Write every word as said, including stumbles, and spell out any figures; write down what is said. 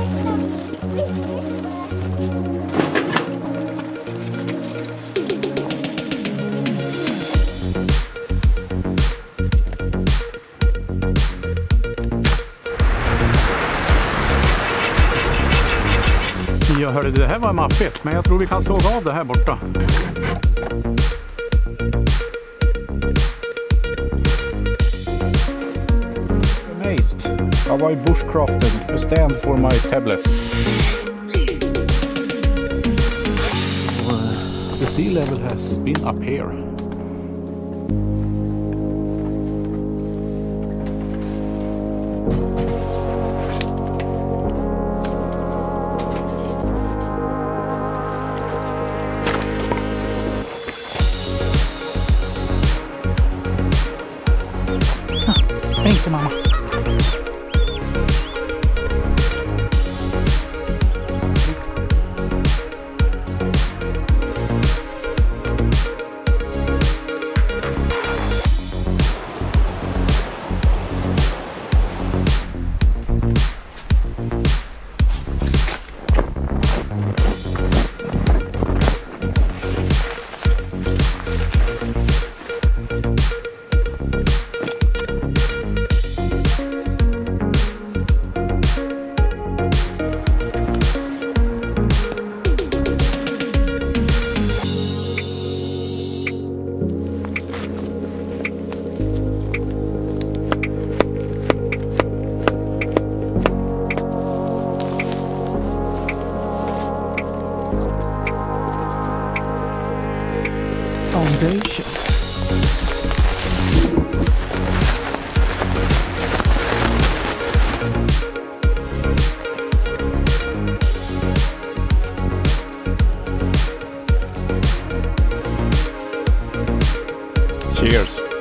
Jag hörde det här var maffigt, men jag tror vi kan såga av det här borta. Amazed how I bushcrafted a stand for my tablet. The sea level has been up here. Thank you, Mama. Foundation. Cheers.